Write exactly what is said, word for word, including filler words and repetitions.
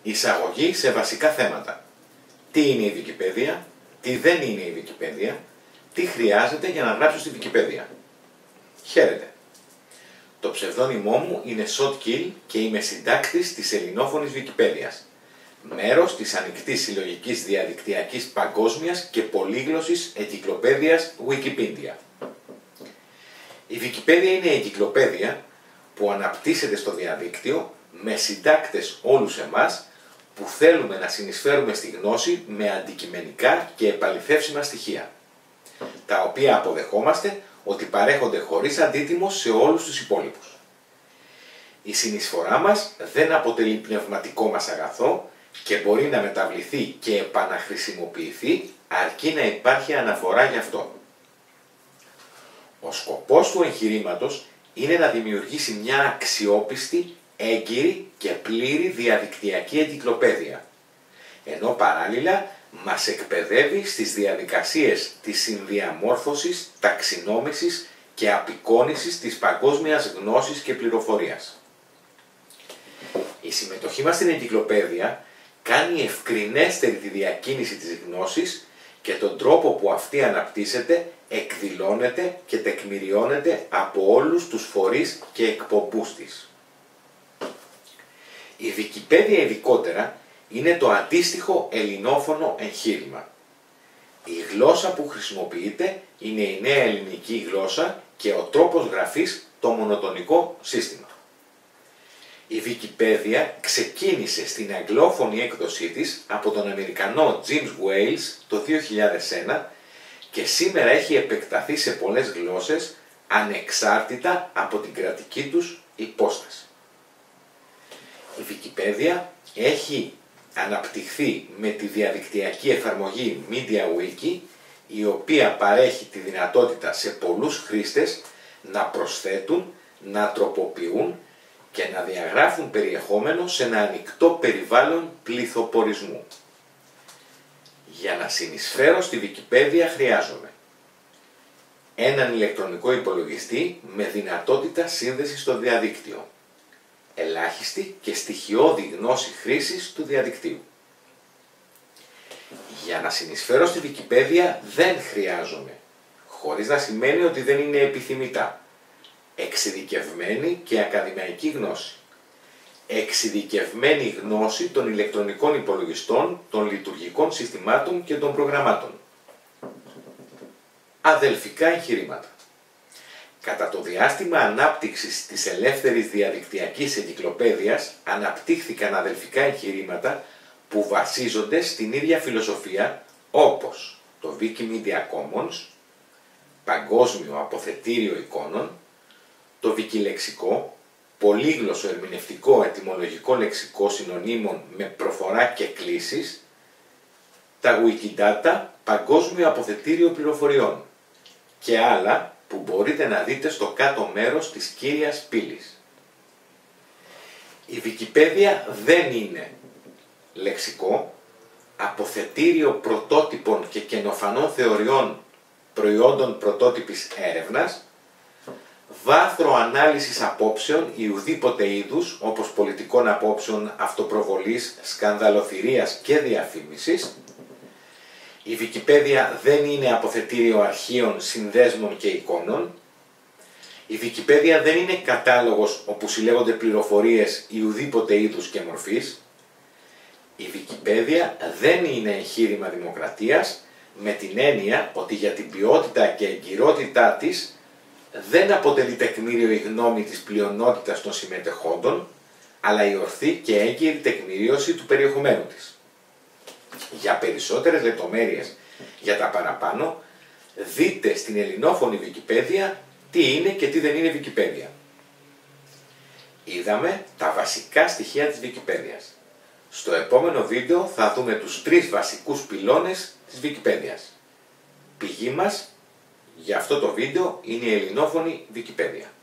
Εισαγωγή σε βασικά θέματα. Τι είναι η Wikipedia, τι δεν είναι η Wikipedia, τι χρειάζεται για να γράψω στη Wikipedia. Χαίρετε. Το ψευδόνυμό μου είναι Shotkill και είμαι συντάκτης της ελληνόφωνης Wikipedia. Μέρος της ανοιχτής συλλογικής διαδικτυακής παγκόσμιας και πολύγλωσσης εγκυκλοπαίδειας Wikipedia. Η Wikipedia είναι η εγκυκλοπαίδεια που αναπτύσσεται στο διαδίκτυο με συντάκτες όλους εμάς που θέλουμε να συνεισφέρουμε στη γνώση με αντικειμενικά και επαληθεύσιμα στοιχεία, τα οποία αποδεχόμαστε ότι παρέχονται χωρίς αντίτιμο σε όλους τους υπόλοιπους. Η συνεισφορά μας δεν αποτελεί πνευματικό μας αγαθό και μπορεί να μεταβληθεί και επαναχρησιμοποιηθεί αρκεί να υπάρχει αναφορά γι' αυτό. Ο σκοπός του εγχειρήματος είναι να δημιουργήσει μια αξιόπιστη, έγκυρη και πλήρη διαδικτυακή εγκυκλοπαίδεια, ενώ παράλληλα μας εκπαιδεύει στις διαδικασίες της συνδιαμόρφωσης, ταξινόμησης και απεικόνησης της παγκόσμιας γνώσης και πληροφορίας. Η συμμετοχή μας στην εγκυκλοπαίδεια κάνει ευκρινέστερη τη διακίνηση της γνώσης και τον τρόπο που αυτή αναπτύσσεται, εκδηλώνεται και τεκμηριώνεται από όλους τους φορείς και εκπομπούς της. Η Wikipedia ειδικότερα είναι το αντίστοιχο ελληνόφωνο εγχείρημα. Η γλώσσα που χρησιμοποιείται είναι η νέα ελληνική γλώσσα και ο τρόπος γραφής το μονοτονικό σύστημα. Η Wikipedia ξεκίνησε στην αγγλόφωνη έκδοσή της από τον Αμερικανό James Wales το δύο χιλιάδες ένα και σήμερα έχει επεκταθεί σε πολλές γλώσσες ανεξάρτητα από την κρατική τους υπόσταση. Η Wikipedia έχει αναπτυχθεί με τη διαδικτυακή εφαρμογή MediaWiki, η οποία παρέχει τη δυνατότητα σε πολλούς χρήστες να προσθέτουν, να τροποποιούν και να διαγράφουν περιεχόμενο σε ένα ανοιχτό περιβάλλον πληθοπορισμού. Για να συνεισφέρω στη Wikipedia χρειάζομαι έναν ηλεκτρονικό υπολογιστή με δυνατότητα σύνδεσης στο διαδίκτυο, ελάχιστη και στοιχειώδη γνώση χρήσης του διαδικτύου. Για να συνεισφέρω στη Wikipedia δεν χρειάζομαι, χωρίς να σημαίνει ότι δεν είναι επιθυμητά, εξειδικευμένη και ακαδημαϊκή γνώση, εξειδικευμένη γνώση των ηλεκτρονικών υπολογιστών, των λειτουργικών συστημάτων και των προγραμμάτων. Αδελφικά εγχειρήματα. Κατά το διάστημα ανάπτυξης της ελεύθερης διαδικτυακής εγκυκλοπαίδειας αναπτύχθηκαν αδελφικά εγχειρήματα που βασίζονται στην ίδια φιλοσοφία, όπως το Wikimedia Commons, παγκόσμιο αποθετήριο εικόνων, το Wikilexικό, πολύγλωσσο ερμηνευτικό ετυμολογικό λεξικό συνωνύμων με προφορά και κλήσεις, τα Wikidata, παγκόσμιο αποθετήριο πληροφοριών και άλλα που μπορείτε να δείτε στο κάτω μέρος της κύριας πύλης. Η Wikipedia δεν είναι λεξικό, αποθετήριο πρωτότυπων και καινοφανών θεωριών προϊόντων πρωτότυπης έρευνας, βάθρο ανάλυσης απόψεων ή ουδήποτε είδους, όπως πολιτικών απόψεων, αυτοπροβολής, σκανδαλοθυρίας και διαφήμισης. Η Wikipedia δεν είναι αποθετήριο αρχείων, συνδέσμων και εικόνων. Η Wikipedia δεν είναι κατάλογος όπου συλλέγονται πληροφορίες ή ουδήποτε είδους και μορφής. Η Wikipedia δεν είναι εγχείρημα δημοκρατίας, με την έννοια ότι για την ποιότητα και εγκυρότητά της δεν αποτελεί τεκμήριο η γνώμη της πλειονότητας των συμμετεχόντων, αλλά η ορθή και έγκυρη τεκμηρίωση του περιεχομένου της. Για περισσότερες λεπτομέρειες για τα παραπάνω, δείτε στην ελληνόφωνη Wikipedia τι είναι και τι δεν είναι Wikipedia. Είδαμε τα βασικά στοιχεία της Wikipedia. Στο επόμενο βίντεο θα δούμε τους τρεις βασικούς πυλώνες της Wikipedia. Πηγή μας για αυτό το βίντεο είναι η ελληνόφωνη Wikipedia.